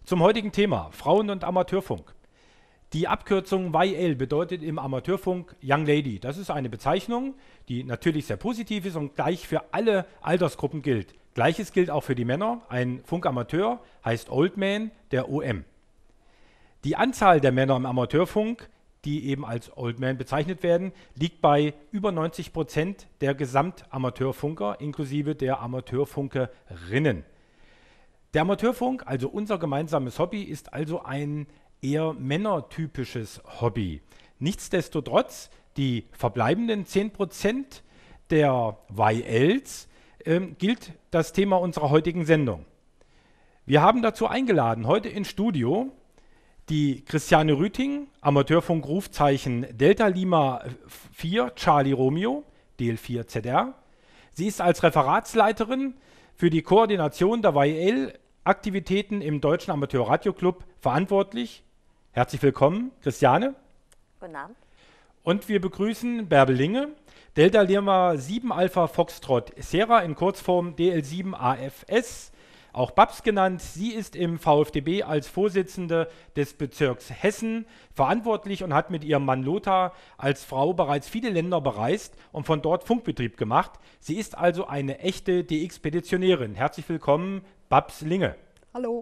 Zum heutigen Thema Frauen- und Amateurfunk. Die Abkürzung YL bedeutet im Amateurfunk Young Lady. Das ist eine Bezeichnung, die natürlich sehr positiv ist und gleich für alle Altersgruppen gilt. Gleiches gilt auch für die Männer. Ein Funkamateur heißt Old Man, der OM. Die Anzahl der Männer im Amateurfunk, die eben als Old Man bezeichnet werden, liegt bei über 90% der Gesamtamateurfunker inklusive der Amateurfunkerinnen. Der Amateurfunk, also unser gemeinsames Hobby, ist also ein eher männertypisches Hobby. Nichtsdestotrotz, die verbleibenden 10% der YLs gilt das Thema unserer heutigen Sendung. Wir haben dazu eingeladen, heute ins Studio, die Christiane Rüting, Amateurfunk Rufzeichen Delta Lima 4 Charlie Romeo, DL4 ZR. Sie ist als Referatsleiterin für die Koordination der YL-Aktivitäten im Deutschen Amateurradioclub verantwortlich. Herzlich willkommen, Christiane. Guten Abend. Und wir begrüßen Bärbel Linge, Delta Lima 7 Alpha Foxtrot Sierra in Kurzform DL7 AFS, auch Babs genannt. Sie ist im VfDB als Vorsitzende des Bezirks Hessen verantwortlich und hat mit ihrem Mann Lothar als Frau bereits viele Länder bereist und von dort Funkbetrieb gemacht. Sie ist also eine echte DX-Petitionärin. Herzlich willkommen, Babs Linge. Hallo.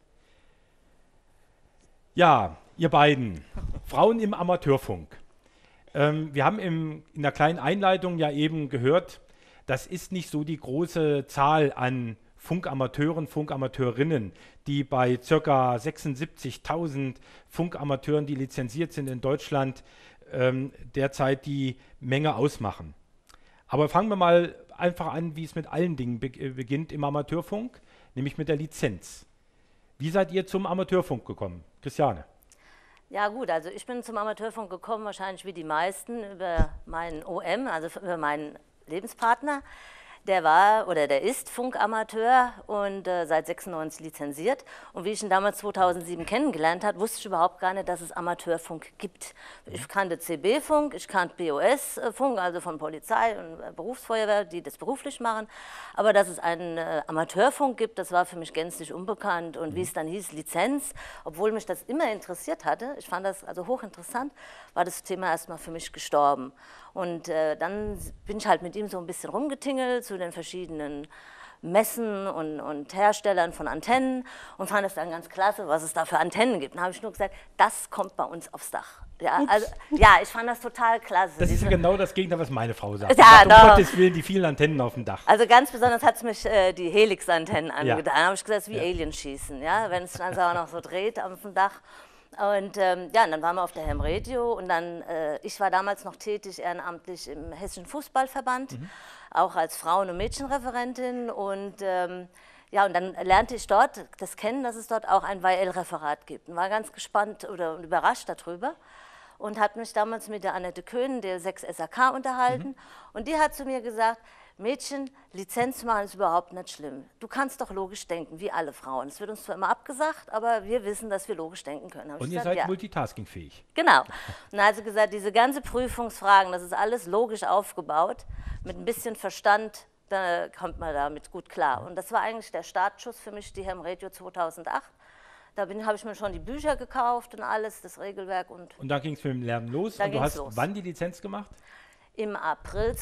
Ja, ihr beiden, Frauen im Amateurfunk. Wir haben in der kleinen Einleitung ja eben gehört, das ist nicht so die große Zahl an Funkamateuren, Funkamateurinnen, die bei ca. 76.000 Funkamateuren, die lizenziert sind in Deutschland, derzeit die Menge ausmachen. Aber fangen wir mal einfach an, wie es mit allen Dingen beginnt im Amateurfunk, nämlich mit der Lizenz. Wie seid ihr zum Amateurfunk gekommen? Christiane? Ja gut, also ich bin zum Amateurfunk gekommen, wahrscheinlich wie die meisten, über meinen OM, also über meinen Lebenspartner. Der war oder der ist Funkamateur und seit 96 lizenziert. Und wie ich ihn damals 2007 kennengelernt habe, wusste ich überhaupt gar nicht, dass es Amateurfunk gibt. Ich kannte CB-Funk, ich kannte BOS-Funk, also von Polizei und Berufsfeuerwehr, die das beruflich machen. Aber dass es einen Amateurfunk gibt, das war für mich gänzlich unbekannt. Und wie es dann hieß, Lizenz, obwohl mich das immer interessiert hatte, ich fand das also hochinteressant, war das Thema erstmal für mich gestorben. Und dann bin ich halt mit ihm so ein bisschen rumgetingelt zu den verschiedenen Messen und Herstellern von Antennen und fand es dann ganz klasse, was es da für Antennen gibt. Dann habe ich nur gesagt, das kommt bei uns aufs Dach. Ja, also, ja, ich fand das total klasse. Das ist ja genau das Gegenteil, was meine Frau sagt. Ja, sagt, um Gottes Willen, die vielen Antennen auf dem Dach. Also ganz besonders hat es mich die Helix-Antennen angetan. Da habe ich gesagt, es ist wie Alienschießen, ja, wenn es dann so auch noch so dreht auf dem Dach. Und ja, und dann waren wir auf der Ham Radio und dann, ich war damals noch tätig ehrenamtlich im Hessischen Fußballverband, auch als Frauen- und Mädchenreferentin und ja, und dann lernte ich dort das kennen, dass es dort auch ein YL-Referat gibt und war ganz gespannt oder überrascht darüber und habe mich damals mit der Annette Köhn, der 6 SAK, unterhalten und die hat zu mir gesagt, Mädchen, Lizenz zu machen ist überhaupt nicht schlimm. Du kannst doch logisch denken, wie alle Frauen. Es wird uns zwar immer abgesagt, aber wir wissen, dass wir logisch denken können. Und ihr seid multitaskingfähig. Genau. Und dann hat sie gesagt, diese ganze Prüfungsfragen, das ist alles logisch aufgebaut. Mit ein bisschen Verstand, da kommt man damit gut klar. Und das war eigentlich der Startschuss für mich, die Ham Radio 2008. Da habe ich mir schon die Bücher gekauft und alles, das Regelwerk. Und dann ging es mit dem Lernen los. Und du hast wann die Lizenz gemacht? Im April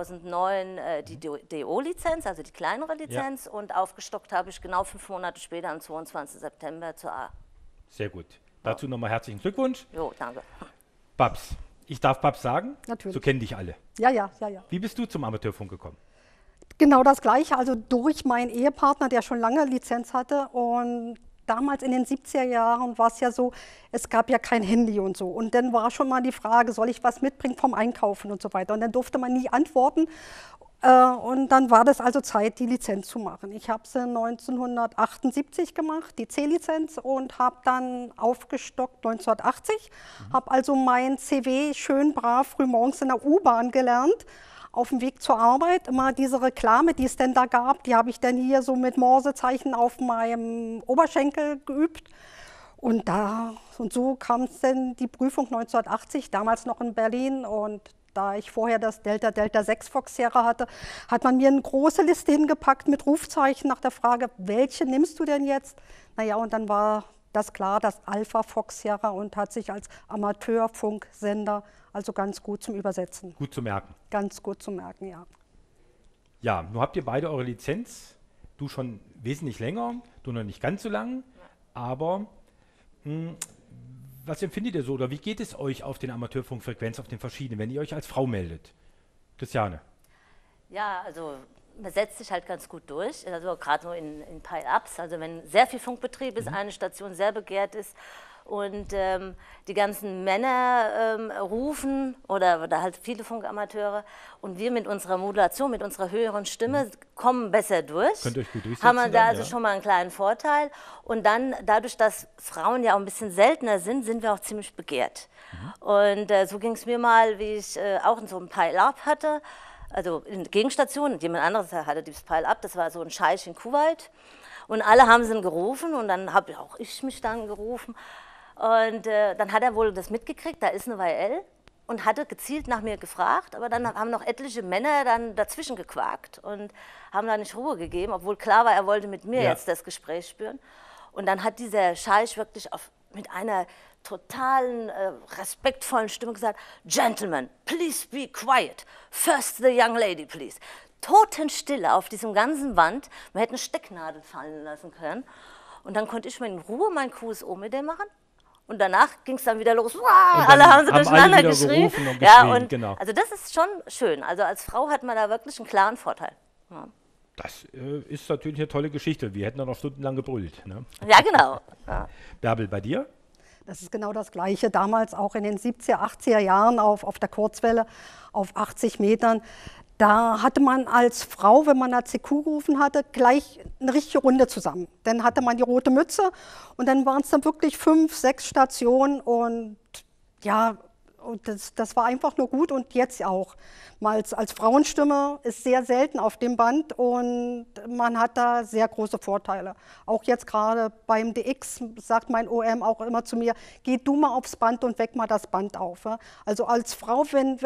2009 die DO-Lizenz, also die kleinere Lizenz, und aufgestockt habe ich genau 5 Monate später, am 22. September zur A. Sehr gut. Dazu nochmal herzlichen Glückwunsch. Jo, danke. Babs, ich darf Babs sagen? Natürlich. So kennen dich alle. Ja. Wie bist du zum Amateurfunk gekommen? Genau das Gleiche, also durch meinen Ehepartner, der schon lange Lizenz hatte und damals in den 70er Jahren war es ja so, es gab ja kein Handy und so. Und dann war schon mal die Frage, soll ich was mitbringen vom Einkaufen und so weiter. Und dann durfte man nie antworten. Und dann war das also Zeit, die Lizenz zu machen. Ich habe sie 1978 gemacht, die C-Lizenz, und habe dann aufgestockt 1980. Habe also mein CW schön brav frühmorgens in der U-Bahn gelernt. Auf dem Weg zur Arbeit, immer diese Reklame, die es denn da gab, die habe ich dann hier so mit Morsezeichen auf meinem Oberschenkel geübt. Und so kam es dann die Prüfung 1980, damals noch in Berlin. Und Da ich vorher das Delta 6 Fox Sierra hatte, hat man mir eine große Liste hingepackt mit Rufzeichen nach der Frage, welche nimmst du denn jetzt? Naja, und dann war das klar, das Alpha Fox Sierra und hat sich als Amateurfunksender also ganz gut zum Übersetzen. Gut zu merken. Ganz gut zu merken, ja. Ja, nun habt ihr beide eure Lizenz. Du schon wesentlich länger, du noch nicht ganz so lang. Aber was empfindet ihr so oder wie geht es euch auf den Amateurfunkfrequenz, auf den verschiedenen, wenn ihr euch als Frau meldet? Christiane. Ja, also man setzt sich halt ganz gut durch, also gerade so in Pile-Ups, also wenn sehr viel Funkbetrieb ist, eine Station sehr begehrt ist und die ganzen Männer rufen oder halt viele Funkamateure und wir mit unserer Modulation, mit unserer höheren Stimme kommen besser durch. Könnt ihr euch gut durchsetzen? Haben wir da dann, also schon mal einen kleinen Vorteil und dann dadurch, dass Frauen ja auch ein bisschen seltener sind, sind wir auch ziemlich begehrt. Und so ging es mir mal, wie ich auch in so einem Pile-Up hatte, also in Gegenstation, jemand anderes hatte dieses Pile-Up, das war so ein Scheich in Kuwait und alle haben sie ihn gerufen und dann habe auch ich mich dann gerufen und dann hat er wohl das mitgekriegt, da ist eine YL und hatte gezielt nach mir gefragt, aber dann haben noch etliche Männer dann dazwischen gequakt und haben da nicht Ruhe gegeben, obwohl klar war, er wollte mit mir jetzt das Gespräch spüren und dann hat dieser Scheich wirklich mit einer totalen, respektvollen Stimme gesagt, Gentlemen, please be quiet. First the young lady, please. Totenstille auf diesem ganzen Band. Man hätte eine Stecknadel fallen lassen können. Und dann konnte ich mir in Ruhe mein QSO mit dem machen. Und danach ging es dann wieder los. Alle haben sie durcheinander geschrien. Ja, und genau. Also das ist schon schön. Also als Frau hat man da wirklich einen klaren Vorteil. Ja. Das ist natürlich eine tolle Geschichte. Wir hätten dann noch stundenlang gebrüllt. Ne? Ja, genau. Ja. Bärbel, bei dir? Das ist genau das Gleiche. Damals auch in den 70er, 80er Jahren auf der Kurzwelle auf 80 Metern. Da hatte man als Frau, wenn man ACQ gerufen hatte, gleich eine richtige Runde zusammen. Dann hatte man die rote Mütze und dann waren es dann wirklich 5, 6 Stationen und ja, und das war einfach nur gut und jetzt auch. Mal als Frauenstimme ist sehr selten auf dem Band und man hat da sehr große Vorteile. Auch jetzt gerade beim DX sagt mein OM auch immer zu mir, geh du mal aufs Band und weck mal das Band auf. Also als Frau,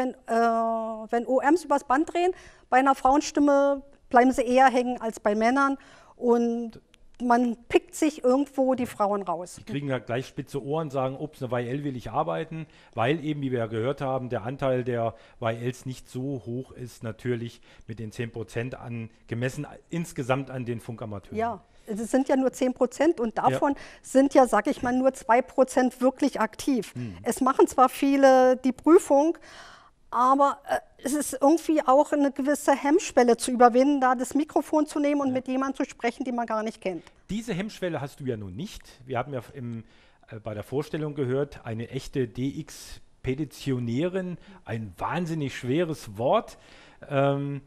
wenn OMs übers Band drehen, bei einer Frauenstimme bleiben sie eher hängen als bei Männern und man pickt sich irgendwo die Frauen raus. Die kriegen ja gleich spitze Ohren, sagen, ups, eine YL will ich arbeiten, weil eben, wie wir ja gehört haben, der Anteil der YLs nicht so hoch ist, natürlich mit den 10% gemessen insgesamt an den Funkamateuren. Ja, es sind ja nur 10% und davon sind ja, sag ich mal, nur 2% wirklich aktiv. Es machen zwar viele die Prüfung, aber es ist irgendwie auch eine gewisse Hemmschwelle zu überwinden, da das Mikrofon zu nehmen und mit jemandem zu sprechen, den man gar nicht kennt. Diese Hemmschwelle hast du ja nun nicht. Wir haben ja bei der Vorstellung gehört, eine echte DX-Petitionärin, ein wahnsinnig schweres Wort. Eine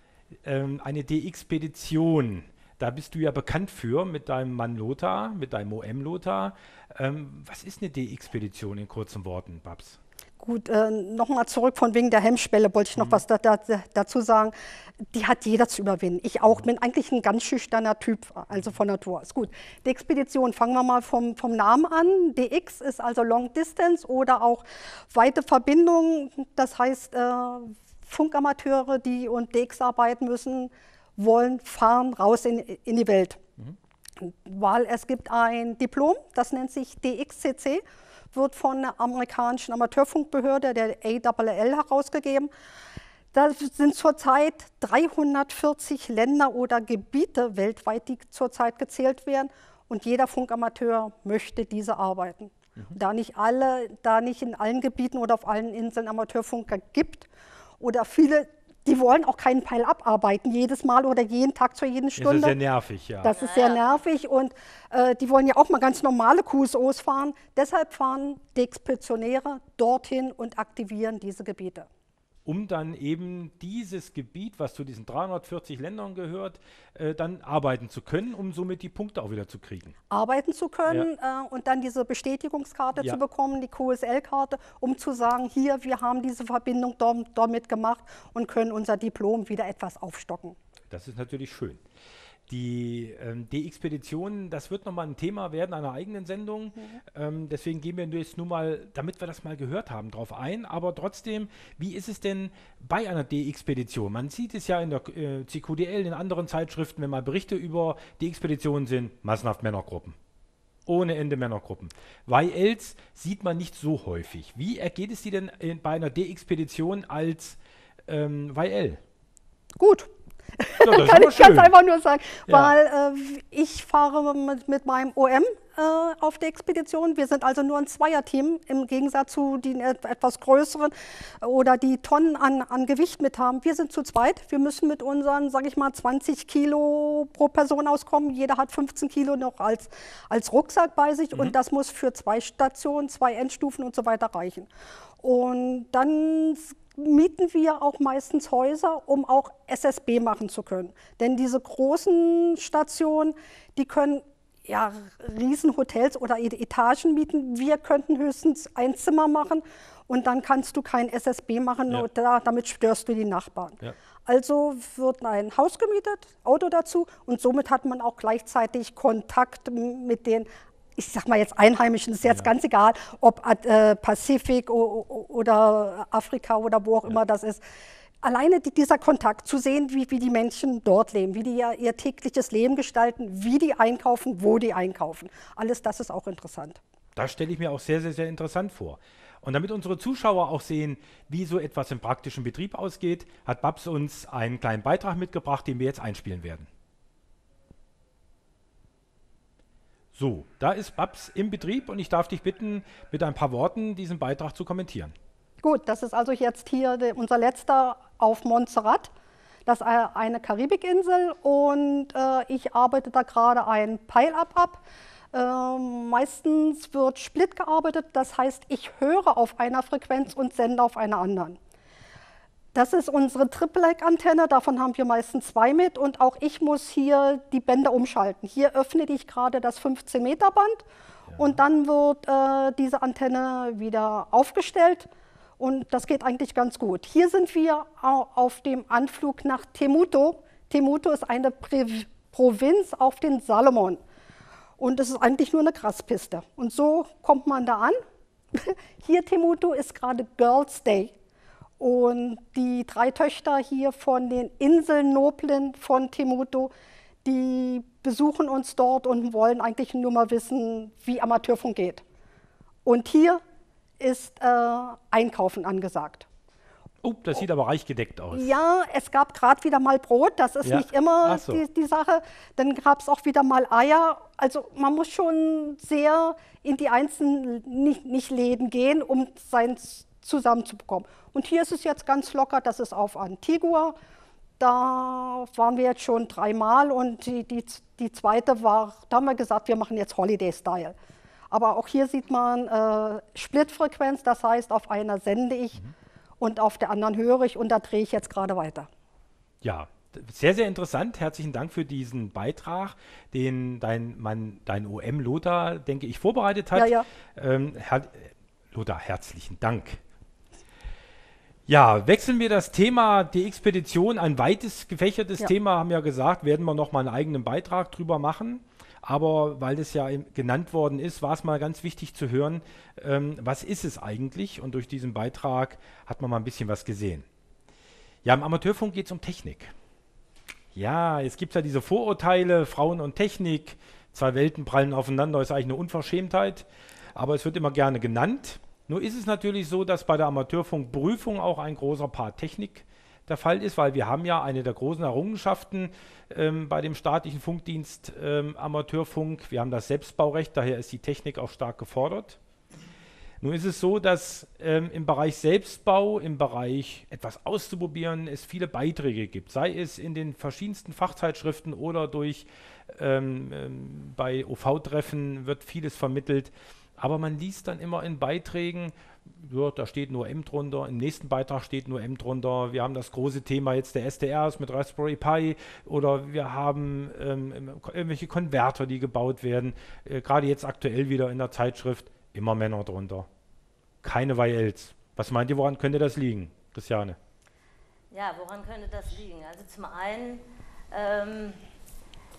DX-Petition, da bist du ja bekannt für mit deinem Mann Lothar, mit deinem OM Lothar. Was ist eine DX-Petition in kurzen Worten, Babs? Gut, nochmal zurück von wegen der Hemmschwelle, wollte ich noch was dazu sagen. Die hat jeder zu überwinden. Ich auch, bin eigentlich ein ganz schüchterner Typ, also von Natur aus. Gut, die Expedition, fangen wir mal vom Namen an. DX ist also Long Distance oder auch weite Verbindung. Das heißt, Funkamateure, die und DX arbeiten müssen, wollen fahren raus in die Welt. Weil es gibt ein Diplom, das nennt sich DXCC, wird von der amerikanischen Amateurfunkbehörde, der AAL, herausgegeben. Da sind zurzeit 340 Länder oder Gebiete weltweit, die zurzeit gezählt werden. Und jeder Funkamateur möchte diese arbeiten. Da nicht in allen Gebieten oder auf allen Inseln Amateurfunker gibt oder viele, die wollen auch keinen Pile-Up arbeiten, jedes Mal oder jeden Tag zu jeder Stunde. Das ist sehr nervig, ja. Das ist sehr nervig und die wollen ja auch mal ganz normale QSOs fahren. Deshalb fahren die Expeditionäre dorthin und aktivieren diese Gebiete. Um dann eben dieses Gebiet, was zu diesen 340 Ländern gehört, dann arbeiten zu können, um somit die Punkte auch wieder zu kriegen. Arbeiten zu können und dann diese Bestätigungskarte zu bekommen, die QSL-Karte, um zu sagen, hier, wir haben diese Verbindung damit gemacht und können unser Diplom wieder etwas aufstocken. Das ist natürlich schön. Die DX-Expedition, das wird nochmal ein Thema werden einer eigenen Sendung. Deswegen gehen wir jetzt nur mal, damit wir das mal gehört haben, drauf ein. Aber trotzdem, wie ist es denn bei einer DX-Expedition? Man sieht es ja in der CQDL, in anderen Zeitschriften, wenn mal Berichte über DX-Expeditionen sind, massenhaft Männergruppen. Ohne Ende Männergruppen. YLs sieht man nicht so häufig. Wie ergeht es dir denn bei einer DX-Expedition als YL? Gut. Ja, das Kann ist ich ganz einfach nur sagen, Ja. weil ich fahre mit meinem OM auf der Expedition. Wir sind also nur ein Zweierteam im Gegensatz zu den etwas größeren oder die Tonnen an Gewicht mit haben. Wir sind zu zweit. Wir müssen mit unseren, sage ich mal, 20 Kilo pro Person auskommen. Jeder hat 15 Kilo noch als Rucksack bei sich und das muss für 2 Stationen, 2 Endstufen und so weiter reichen. Und dann mieten wir auch meistens Häuser, um auch SSB machen zu können. Denn diese großen Stationen, die können ja Riesenhotels oder Etagen mieten. Wir könnten höchstens ein Zimmer machen und dann kannst du kein SSB machen, Ja. nur damit störst du die Nachbarn. Ja. Also wird ein Haus gemietet, Auto dazu und somit hat man auch gleichzeitig Kontakt mit den, ich sag mal jetzt Einheimischen, ist jetzt ganz egal, ob Pazifik oder Afrika oder wo auch immer das ist. Alleine dieser Kontakt, zu sehen, wie die Menschen dort leben, wie die ihr tägliches Leben gestalten, wie die einkaufen, wo die einkaufen. Alles das ist auch interessant. Das stelle ich mir auch sehr, sehr, sehr interessant vor. Und damit unsere Zuschauer auch sehen, wie so etwas im praktischen Betrieb ausgeht, hat Babs uns einen kleinen Beitrag mitgebracht, den wir jetzt einspielen werden. So, da ist Babs im Betrieb und ich darf dich bitten, mit ein paar Worten diesen Beitrag zu kommentieren. Gut, das ist also jetzt hier unser letzter auf Montserrat. Das ist eine Karibikinsel und ich arbeite da gerade ein Pile-Up ab. Meistens wird Split gearbeitet, das heißt, ich höre auf einer Frequenz und sende auf einer anderen. Das ist unsere Triple-Leg-Antenne, davon haben wir meistens 2 mit und auch ich muss hier die Bänder umschalten. Hier öffne ich gerade das 15-Meter-Band und dann wird diese Antenne wieder aufgestellt und das geht eigentlich ganz gut. Hier sind wir auf dem Anflug nach Temuto. Temuto ist eine Provinz auf den Salomon und es ist eigentlich nur eine Grasspiste. Und so kommt man da an. Hier Temuto ist gerade Girls' Day. Und die 3 Töchter hier von den Inselnoblen von Temuto, die besuchen uns dort und wollen eigentlich nur mal wissen, wie Amateurfunk geht. Und hier ist Einkaufen angesagt. Oh, das sieht aber reich gedeckt aus. Ja, es gab gerade wieder mal Brot, das ist nicht immer so. die Sache. Dann gab es auch wieder mal Eier. Also man muss schon sehr in die einzelnen nicht Läden gehen, um sein zusammenzubekommen. Und hier ist es jetzt ganz locker, das ist auf Antigua. Da waren wir jetzt schon 3 Mal und die zweite war, da haben wir gesagt, wir machen jetzt Holiday-Style. Aber auch hier sieht man Splitfrequenz, das heißt, auf einer sende ich und auf der anderen höre ich und da drehe ich jetzt gerade weiter. Ja, sehr, sehr interessant. Herzlichen Dank für diesen Beitrag, den dein OM Lothar, denke ich, vorbereitet hat. Ja. Lothar, herzlichen Dank. Ja, wechseln wir das Thema die Expedition, ein weites gefächertes Thema, haben wir ja gesagt, werden wir noch mal einen eigenen Beitrag drüber machen. Aber weil das ja genannt worden ist, war es mal ganz wichtig zu hören, was ist es eigentlich? Und durch diesen Beitrag hat man mal ein bisschen was gesehen. Ja, im Amateurfunk geht es um Technik. Ja, jetzt gibt es ja diese Vorurteile, Frauen und Technik, 2 Welten prallen aufeinander, ist eigentlich eine Unverschämtheit. Aber es wird immer gerne genannt. Nur ist es natürlich so, dass bei der Amateurfunkprüfung auch ein großer Part Technik der Fall ist, weil wir haben ja eine der großen Errungenschaften bei dem staatlichen Funkdienst Amateurfunk. Wir haben das Selbstbaurecht, daher ist die Technik auch stark gefordert. Nun ist es so, dass im Bereich Selbstbau, im Bereich etwas auszuprobieren, es viele Beiträge gibt, sei es in den verschiedensten Fachzeitschriften oder durch bei OV-Treffen wird vieles vermittelt. Aber man liest dann immer in Beiträgen, ja, da steht nur M drunter, im nächsten Beitrag steht nur M drunter. Wir haben das große Thema jetzt der SDRs mit Raspberry Pi oder wir haben irgendwelche Konverter, die gebaut werden. Gerade jetzt aktuell wieder in der Zeitschrift, immer Männer drunter. Keine YLs. Was meint ihr, woran könnte das liegen, Christiane? Ja, woran könnte das liegen? Also zum einen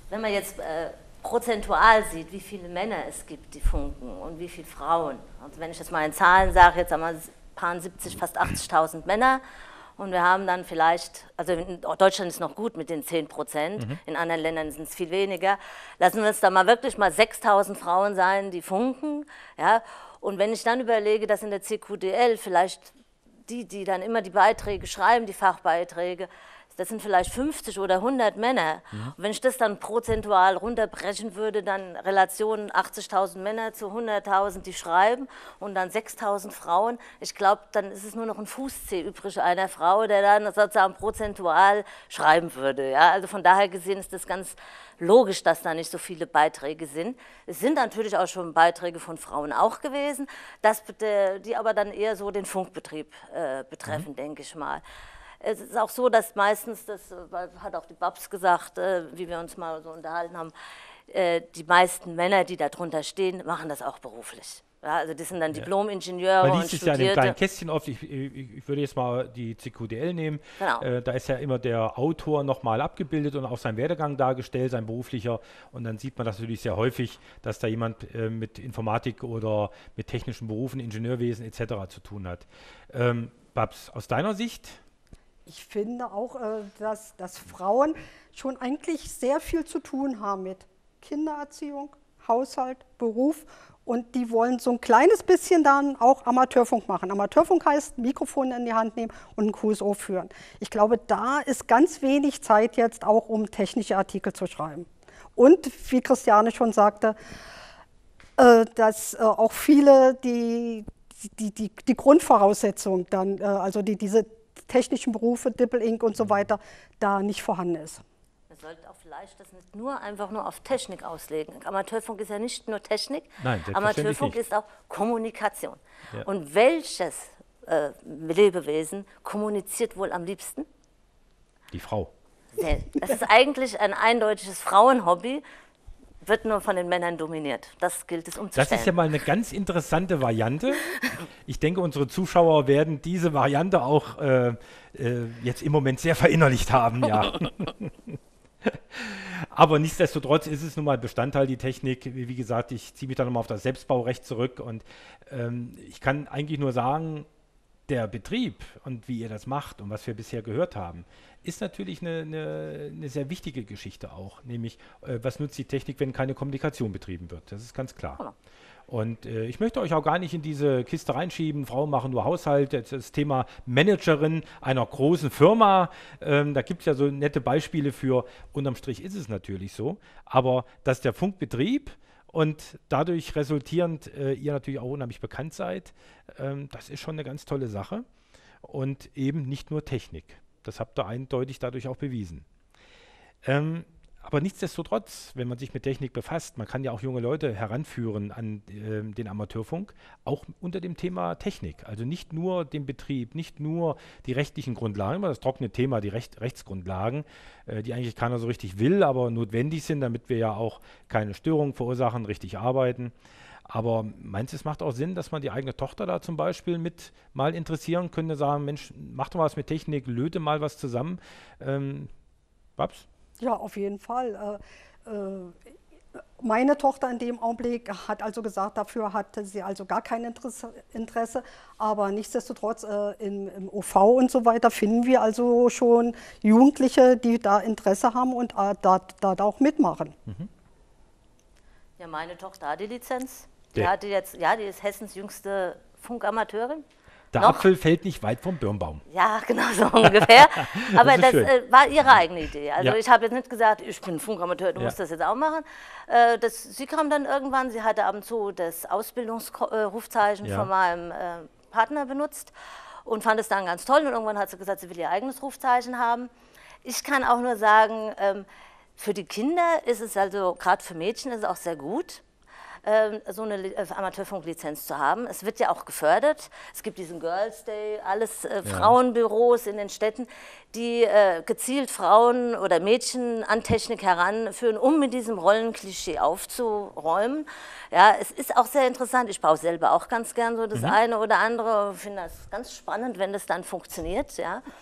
Wenn man jetzt prozentual sieht, wie viele Männer es gibt, die funken und wie viele Frauen. Also wenn ich jetzt mal in Zahlen sage, jetzt haben wir paar 70, fast 80.000 Männer und wir haben dann vielleicht, also in Deutschland ist noch gut mit den 10%, in anderen Ländern sind es viel weniger. Lassen wir es da mal wirklich mal 6.000 Frauen sein, die funken. Ja? Und wenn ich dann überlege, dass in der CQDL vielleicht die dann immer die Beiträge schreiben, die Fachbeiträge, das sind vielleicht 50 oder 100 Männer. Und wenn ich das dann prozentual runterbrechen würde, dann Relation 80.000 Männer zu 100.000, die schreiben und dann 6.000 Frauen. Ich glaube, dann ist es nur noch ein Fußzeh übrig einer Frau, der dann sozusagen prozentual schreiben würde. Ja? Also von daher gesehen ist das ganz logisch, dass da nicht so viele Beiträge sind. Es sind natürlich auch schon Beiträge von Frauen auch gewesen, die aber dann eher so den Funkbetrieb betreffen, denke ich mal. Es ist auch so, dass meistens, das hat auch die Babs gesagt, wie wir uns mal so unterhalten haben, die meisten Männer, die da drunter stehen, machen das auch beruflich. Ja, also das sind dann Diplom-Ingenieure Man und liest es ja in Studierte. dem kleinen Kästchen oft, ich würde jetzt mal die CQDL nehmen, Genau. da ist ja immer der Autor nochmal abgebildet und auch sein Werdegang dargestellt, sein beruflicher, und dann sieht man das natürlich sehr häufig, dass da jemand mit Informatik oder mit technischen Berufen, Ingenieurwesen etc. zu tun hat. Babs, aus deiner Sicht? Ich finde auch, dass Frauen schon eigentlich sehr viel zu tun haben mit Kindererziehung, Haushalt, Beruf, und die wollen so ein kleines bisschen dann auch Amateurfunk machen. Amateurfunk heißt Mikrofon in die Hand nehmen und ein QSO führen. Ich glaube, da ist ganz wenig Zeit jetzt auch, um technische Artikel zu schreiben. Und wie Christiane schon sagte, dass auch viele die Grundvoraussetzung dann, also diese technischen Berufe, Dippel-Ink und so weiter, da nicht vorhanden ist. Man sollte auch vielleicht das nicht einfach nur auf Technik auslegen. Amateurfunk ist ja nicht nur Technik, Nein, Amateurfunk nicht. ist auch Kommunikation. Ja. Und welches Lebewesen kommuniziert wohl am liebsten? Die Frau. Das ist eigentlich ein eindeutiges Frauenhobby, wird nur von den Männern dominiert. Das gilt es umzustellen. Das ist ja mal eine ganz interessante Variante. Ich denke, unsere Zuschauer werden diese Variante auch jetzt im Moment sehr verinnerlicht haben, ja. Aber nichtsdestotrotz ist es nun mal Bestandteil, die Technik. Wie gesagt, ich ziehe mich da nochmal auf das Selbstbaurecht zurück und ich kann eigentlich nur sagen, der Betrieb und wie ihr das macht und was wir bisher gehört haben, ist natürlich eine sehr wichtige Geschichte auch. Nämlich, was nutzt die Technik, wenn keine Kommunikation betrieben wird? Das ist ganz klar. Genau. Und ich möchte euch auch gar nicht in diese Kiste reinschieben, Frauen machen nur Haushalt, das Thema Managerin einer großen Firma, da gibt es ja so nette Beispiele für, unterm Strich ist es natürlich so, aber dass der Funkbetrieb und dadurch resultierend ihr natürlich auch unheimlich bekannt seid, das ist schon eine ganz tolle Sache und eben nicht nur Technik. Das habt ihr eindeutig dadurch auch bewiesen. Aber nichtsdestotrotz, wenn man sich mit Technik befasst, man kann ja auch junge Leute heranführen an den Amateurfunk, auch unter dem Thema Technik. Also nicht nur den Betrieb, nicht nur die rechtlichen Grundlagen, immer das trockene Thema, die Rechtsgrundlagen, die eigentlich keiner so richtig will, aber notwendig sind, damit wir ja auch keine Störungen verursachen, richtig arbeiten. Aber meinst du, es macht auch Sinn, dass man die eigene Tochter da zum Beispiel mit mal interessieren könnte, sagen, Mensch, mach doch mal was mit Technik, löte mal was zusammen. Babs? Ja, auf jeden Fall. Meine Tochter in dem Augenblick hat also gesagt, dafür hatte sie also gar kein Interesse, aber nichtsdestotrotz im OV und so weiter finden wir also schon Jugendliche, die da Interesse haben und da auch mitmachen. Ja, meine Tochter hat die Lizenz. Die hatte jetzt, ja, die ist Hessens jüngste Funkamateurin. Der Noch? Apfel fällt nicht weit vom Birnbaum. Ja, genau so ungefähr. Aber ist das schön. war ihre eigene Idee. Also Ja. ich habe jetzt nicht gesagt, ich bin Funkamateur, du Ja. musst das jetzt auch machen. Sie kam dann irgendwann, sie hatte ab und zu das Ausbildungsrufzeichen Ja. von meinem Partner benutzt und fand es dann ganz toll. Und irgendwann hat sie gesagt, sie will ihr eigenes Rufzeichen haben. Ich kann auch nur sagen, für die Kinder ist es also, gerade für Mädchen ist es auch sehr gut, so eine Amateurfunklizenz zu haben. Es wird ja auch gefördert. Es gibt diesen Girls Day, alles Frauenbüros in den Städten, die gezielt Frauen oder Mädchen an Technik heranführen, um mit diesem Rollenklischee aufzuräumen. Ja, es ist auch sehr interessant. Ich baue selber auch ganz gern so das eine oder andere. Ich finde das ganz spannend, wenn das dann funktioniert. Ja.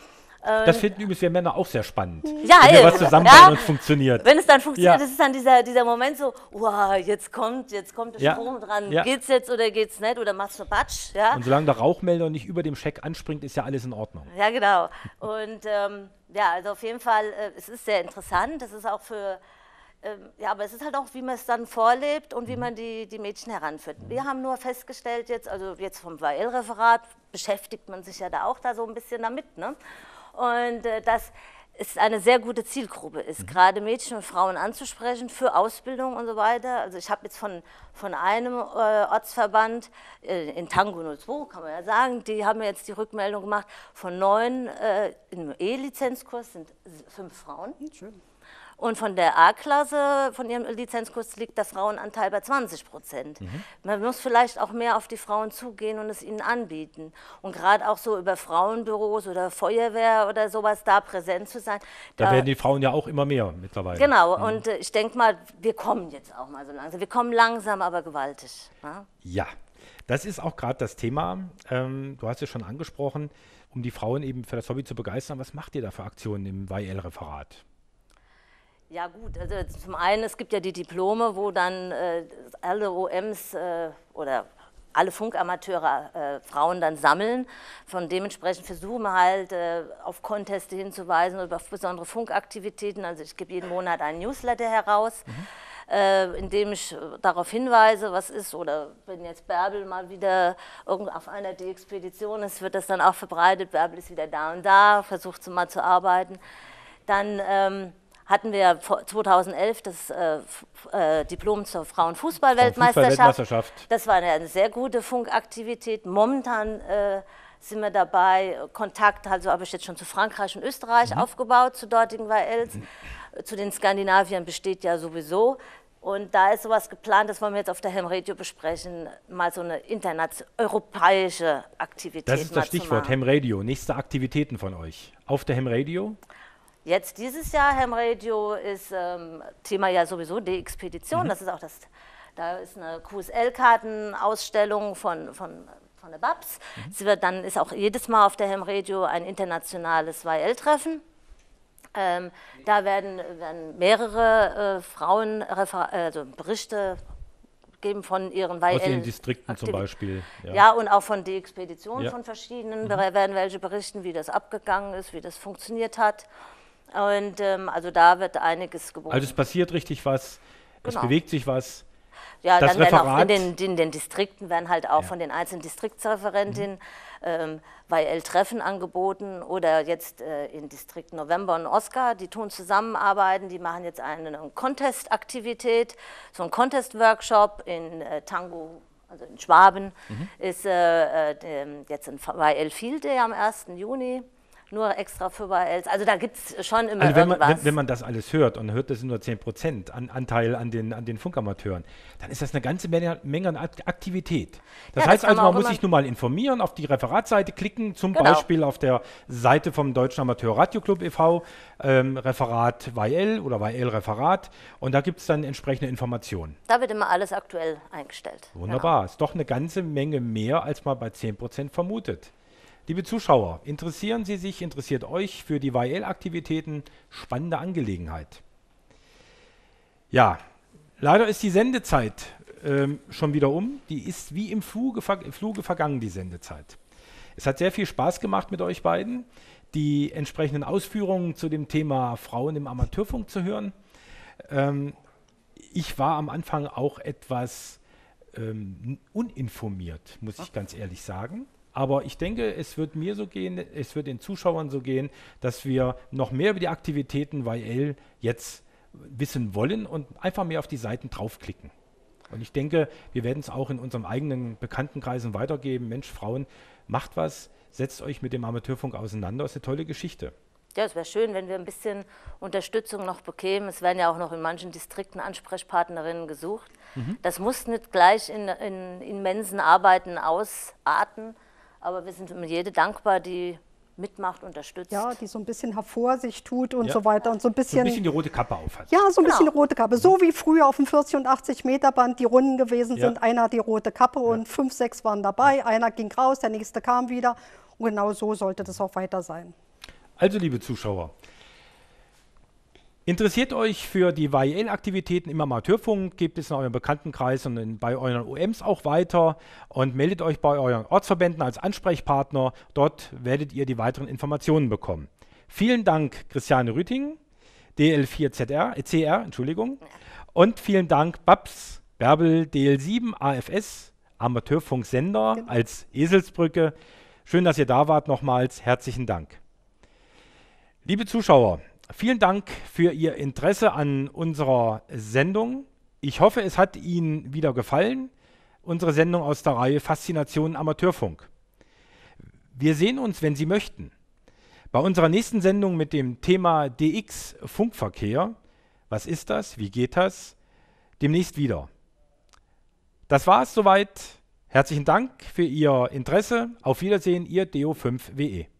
Das finden übrigens wir Männer auch sehr spannend. Ja, wenn wir eben. was zusammenbauen und funktioniert. Wenn es dann funktioniert, Ja. das ist dann dieser Moment so, wow, jetzt kommt der Strom dran, Ja. geht's jetzt oder geht's nicht oder machst du Batsch, ja? Und solange der Rauchmelder nicht über dem Scheck anspringt, ist ja alles in Ordnung. Ja, genau. Und ja, also auf jeden Fall, es ist sehr interessant, das ist auch für, ja, aber es ist halt auch, wie man es dann vorlebt und wie man die Mädchen heranführt. Wir haben nur festgestellt jetzt, also jetzt vom YL-Referat beschäftigt man sich ja da auch da so ein bisschen damit, ne? Und dass es eine sehr gute Zielgruppe ist, gerade Mädchen und Frauen anzusprechen für Ausbildung und so weiter. Also ich habe jetzt von einem Ortsverband in Tango 02, kann man ja sagen, die haben mir jetzt die Rückmeldung gemacht, von 9 im E-Lizenzkurs sind 5 Frauen. Schön. Und von der A-Klasse, von ihrem Lizenzkurs, liegt der Frauenanteil bei 20%. Man muss vielleicht auch mehr auf die Frauen zugehen und es ihnen anbieten. Und gerade auch so über Frauenbüros oder Feuerwehr oder sowas da präsent zu sein. Da werden die Frauen ja auch immer mehr mittlerweile. Genau, und ich denke mal, wir kommen jetzt auch mal so langsam. Wir kommen langsam, aber gewaltig. Ja? Ja, das ist auch gerade das Thema. Du hast es schon angesprochen, um die Frauen eben für das Hobby zu begeistern. Was macht ihr da für Aktionen im YL-Referat? Ja gut, also zum einen, es gibt ja die Diplome, wo dann alle OMs oder alle Funkamateure Frauen dann sammeln. Von dementsprechend versuchen wir halt auf Conteste hinzuweisen oder auf besondere Funkaktivitäten. Also ich gebe jeden Monat einen Newsletter heraus, in dem ich darauf hinweise, was ist. Oder wenn jetzt Bärbel mal wieder auf einer Expedition ist, wird das dann auch verbreitet. Bärbel ist wieder da und da, versucht sie mal zu arbeiten. Dann hatten wir 2011 das Diplom zur Frauenfußball-Weltmeisterschaft. Das war eine sehr gute Funkaktivität. Momentan sind wir dabei, Kontakt, also habe ich jetzt schon zu Frankreich und Österreich aufgebaut, zu dortigen YLs. Zu den Skandinaviern besteht ja sowieso. Und da ist sowas geplant, das wollen wir jetzt auf der Ham Radio besprechen, mal so eine europäische Aktivität. Das ist das Stichwort, Ham Radio. Nächste Aktivitäten von euch. Auf der Ham Radio? Jetzt dieses Jahr, Ham Radio, ist Thema ja sowieso die Expedition. Das ist auch da ist eine QSL-Kartenausstellung von der Babs. Dann ist auch jedes Mal auf der Ham Radio ein internationales YL-Treffen. Da werden mehrere Frauen Berichte geben von ihren YL. Aus den Distrikten zum Beispiel. Ja, und auch von der Expedition von verschiedenen. Da werden welche berichten, wie das abgegangen ist, wie das funktioniert hat. Und also da wird einiges geboten. Also es passiert richtig was, es bewegt sich was. Ja, das dann werden auch Referat, in den Distrikten werden halt auch von den einzelnen Distriktsreferentinnen YL-Treffen angeboten oder jetzt in Distrikt November und Oscar, die tun zusammenarbeiten, die machen jetzt eine Contest-Aktivität, so ein Contest-Workshop in Tango, also in Schwaben, ist jetzt ein YL Field Day am 1. Juni. Nur extra für YLs. Also da gibt es schon immer irgendwas. Wenn man das alles hört und hört, das sind nur 10% Anteil an den Funkamateuren, dann ist das eine ganze Menge an Aktivität. Das heißt also, man muss sich nun mal informieren, auf die Referatsseite klicken, zum Beispiel auf der Seite vom Deutschen Amateur Radio Club e.V., Referat YL oder YL-Referat, und da gibt es dann entsprechende Informationen. Da wird immer alles aktuell eingestellt. Wunderbar, ist doch eine ganze Menge mehr, als man bei 10% vermutet. Liebe Zuschauer, interessiert euch für die YL-Aktivitäten? Spannende Angelegenheit. Ja, leider ist die Sendezeit schon wieder um. Die ist wie im Fluge vergangen, die Sendezeit. Es hat sehr viel Spaß gemacht mit euch beiden, die entsprechenden Ausführungen zu dem Thema Frauen im Amateurfunk zu hören. Ich war am Anfang auch etwas uninformiert, muss ich ganz ehrlich sagen. Aber ich denke, es wird mir so gehen, es wird den Zuschauern so gehen, dass wir noch mehr über die Aktivitäten YL jetzt wissen wollen und einfach mehr auf die Seiten draufklicken. Und ich denke, wir werden es auch in unserem eigenen Bekanntenkreisen weitergeben. Mensch, Frauen, macht was, setzt euch mit dem Amateurfunk auseinander. Das ist eine tolle Geschichte. Ja, es wäre schön, wenn wir ein bisschen Unterstützung noch bekämen. Es werden ja auch noch in manchen Distrikten Ansprechpartnerinnen gesucht. Das muss nicht gleich in immensen Arbeiten ausarten. Aber wir sind immer jede dankbar, die mitmacht, unterstützt. Ja, die so ein bisschen hervor sich tut und so weiter. Und so ein bisschen die rote Kappe aufhat. Ja, so ein bisschen rote Kappe. So wie früher auf dem 40- und 80-Meter-Band die Runden gewesen sind. Einer hat die rote Kappe und 5, 6 waren dabei. Einer ging raus, der nächste kam wieder. Und genau so sollte das auch weiter sein. Also, liebe Zuschauer, interessiert euch für die YEL-Aktivitäten im Amateurfunk, gebt es in eurem Bekanntenkreis und bei euren OMs auch weiter und meldet euch bei euren Ortsverbänden als Ansprechpartner. Dort werdet ihr die weiteren Informationen bekommen. Vielen Dank, Christiane Rüting, DL4CR, und vielen Dank, Babs Bärbel, DL7 AFS, Amateurfunksender als Eselsbrücke. Schön, dass ihr da wart. Nochmals herzlichen Dank. Liebe Zuschauer, vielen Dank für Ihr Interesse an unserer Sendung. Ich hoffe, es hat Ihnen wieder gefallen, unsere Sendung aus der Reihe Faszination Amateurfunk. Wir sehen uns, wenn Sie möchten, bei unserer nächsten Sendung mit dem Thema DX Funkverkehr. Was ist das? Wie geht das? Demnächst wieder. Das war es soweit. Herzlichen Dank für Ihr Interesse. Auf Wiedersehen, Ihr DO5WE.